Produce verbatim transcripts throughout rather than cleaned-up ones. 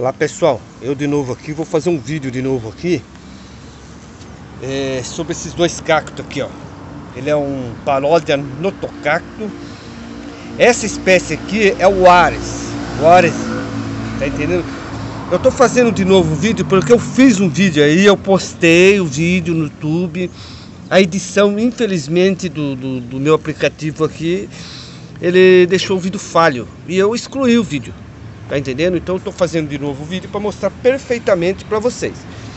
Olá pessoal, eu de novo aqui, vou fazer um vídeo de novo aqui é, sobre esses dois cactos aqui, ó. Ele é um Paródia Notocacto. Essa espécie aqui é o Ares, o Ares, tá entendendo? Eu tô fazendo de novo um vídeo porque eu fiz um vídeo aí, eu postei o vídeo no YouTube. A edição, infelizmente, do, do, do meu aplicativo aqui, ele deixou o vídeo falho e eu excluí o vídeo. Tá entendendo? Então eu tô fazendo de novo o vídeo para mostrar perfeitamente para vocês.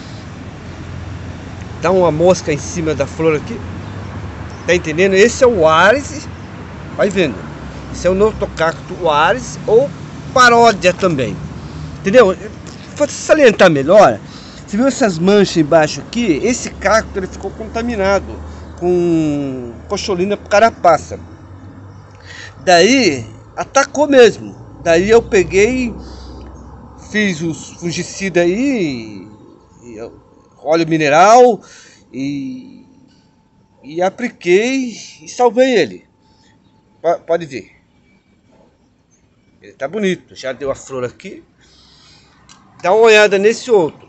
Dá uma mosca em cima da flor aqui. Tá entendendo? Esse é o Ares. Vai vendo. Esse é o Notocacto Ares ou Paródia também. Entendeu? Para salientar melhor, você viu essas manchas embaixo aqui? Esse cacto ele ficou contaminado com Cocholina carapaça. Daí atacou mesmo. Daí eu peguei, fiz os fungicidas aí, e, e, óleo mineral e, e apliquei e salvei ele. P pode ver. Ele tá bonito, já deu a flor aqui. Dá uma olhada nesse outro.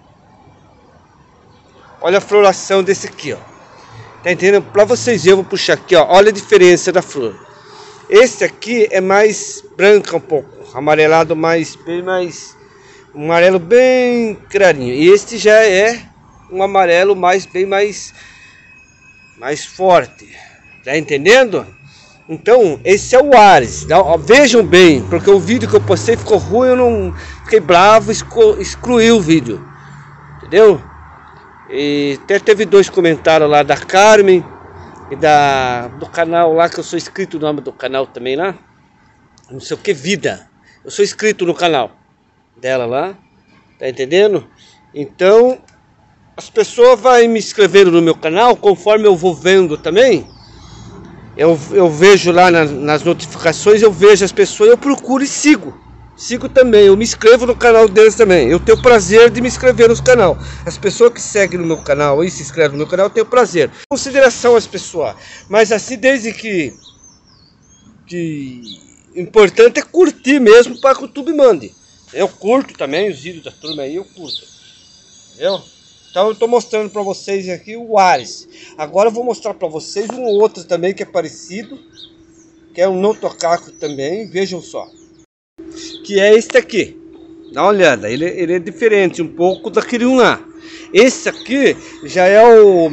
Olha a floração desse aqui, ó. Tá entendendo? Para vocês verem, eu vou puxar aqui, ó. Olha a diferença da flor. Esse aqui é mais branco um pouco, amarelado mais, bem mais, um amarelo bem clarinho. E este já é um amarelo mais, bem mais, mais forte. Tá entendendo? Então, esse é o Ares. Vejam bem, porque o vídeo que eu postei ficou ruim, eu não fiquei bravo, excluí o vídeo. Entendeu? E até teve dois comentários lá da Carmen e da, do canal lá, que eu sou inscrito, no nome do canal também lá, não sei o que, Vida. Eu sou inscrito no canal dela lá, tá entendendo? Então, as pessoas vão me inscrevendo no meu canal, conforme eu vou vendo também, eu, eu vejo lá na, nas notificações, eu vejo as pessoas, eu procuro e sigo. Sigo também, eu me inscrevo no canal deles também. Eu tenho o prazer de me inscrever nos canal. As pessoas que seguem no meu canal e se inscrevem no meu canal, eu tenho prazer. Consideração às pessoas. Mas assim, desde que... que importante é curtir mesmo para que o YouTube mande. Eu curto também os vídeos da turma aí, eu curto. Entendeu? Então eu estou mostrando para vocês aqui o Ares. Agora eu vou mostrar para vocês um outro também que é parecido. Que é um Notocacto também, vejam só. Que é este aqui. Dá uma olhada, ele, ele é diferente um pouco daquele um lá. Esse aqui já é o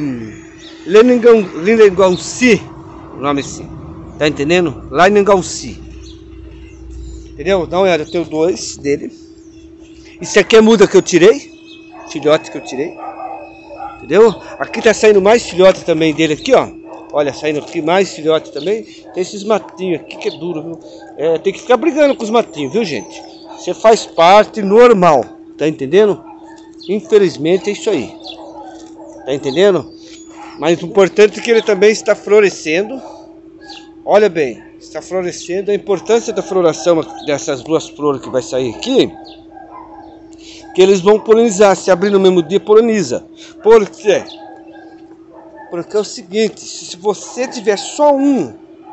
Linengalci, o nome assim. Tá entendendo? Linengalci. Entendeu? Dá uma olhada, eu tenho dois dele. Esse aqui é muda que eu tirei, filhote que eu tirei. Entendeu? Aqui tá saindo mais filhote também dele aqui, ó. Olha, saindo aqui mais filhote também. Tem esses matinhos aqui que é duro, viu? É, tem que ficar brigando com os matinhos, viu, gente? Você faz parte normal, tá entendendo? Infelizmente é isso aí. Tá entendendo? Mas o importante é que ele também está florescendo. Olha bem, está florescendo. A importância da floração dessas duas flores que vai sair aqui, que eles vão polinizar. Se abrir no mesmo dia, poliniza. Por quê? Porque é o seguinte, se você tiver só um,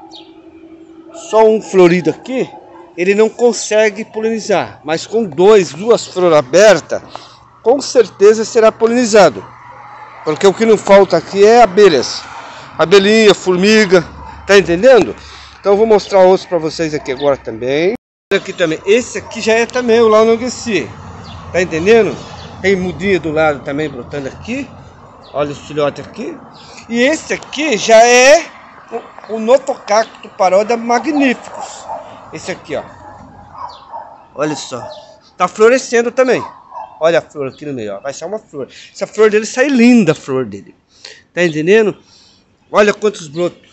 só um florido aqui, ele não consegue polinizar. Mas com dois, duas flores abertas, com certeza será polinizado. Porque o que não falta aqui é abelhas. Abelhinha, formiga, tá entendendo? Então eu vou mostrar outros para vocês aqui agora também. Aqui também, esse aqui já é também o Laonangeci, tá entendendo? Tem mudinha do lado também brotando aqui. Olha os filhotes aqui. E esse aqui já é o, o Notocacto Paródia Magníficos. Esse aqui, ó. Olha só. Tá florescendo também. Olha a flor aqui no meio, ó. Vai sair uma flor. Essa flor dele sai linda, a flor dele. Tá entendendo? Olha quantos brotos.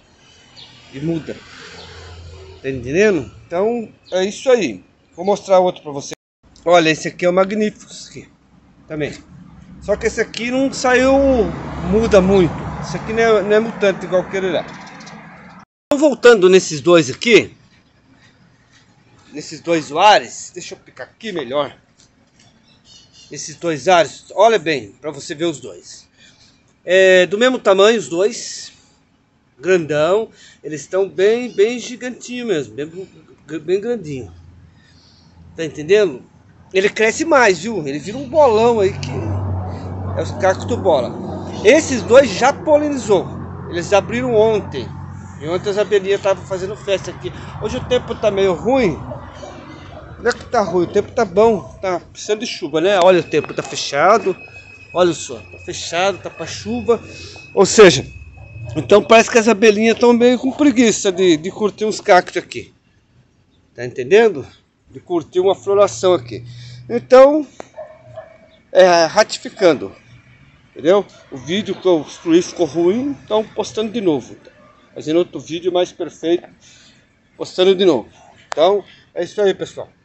E muda. Tá entendendo? Então, é isso aí. Vou mostrar outro pra vocês. Olha, esse aqui é o Magníficos aqui. Também. Só que esse aqui não saiu, muda muito. Esse aqui não é, não é mutante igual aquele lá. Então, voltando nesses dois aqui, nesses dois Ares, deixa eu picar aqui melhor. Esses dois Ares, olha bem, para você ver os dois. É do mesmo tamanho os dois, grandão. Eles estão bem, bem gigantinho mesmo, bem, bem grandinho. Tá entendendo? ele cresce mais, viu? Ele vira um bolão aí que é os cacto bola. Esses dois já polinizou. Eles abriram ontem. E ontem as abelhinhas estavam fazendo festa aqui. Hoje o tempo tá meio ruim. Não é que tá ruim, o tempo tá bom. Tá precisando de chuva, né? Olha, o tempo tá fechado. Olha só, tá fechado, tá pra chuva. Ou seja, então parece que as abelhinhas estão meio com preguiça de, de curtir uns cactos aqui. Tá entendendo? De curtir uma floração aqui. Então, é, ratificando. Entendeu? O vídeo que eu construí ficou ruim, então postando de novo. Fazendo outro vídeo mais perfeito, postando de novo. Então, é isso aí, pessoal.